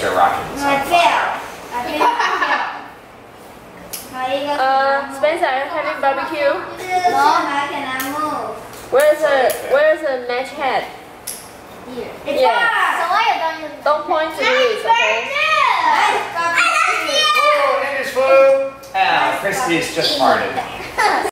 They're rocking this. I failed. Spencer, are you having barbecue? No, I cannot move. Where's the match head? Here. Yeah. So why you Don't point to this, okay? Oh, it is food. Ah, Christy's just farted.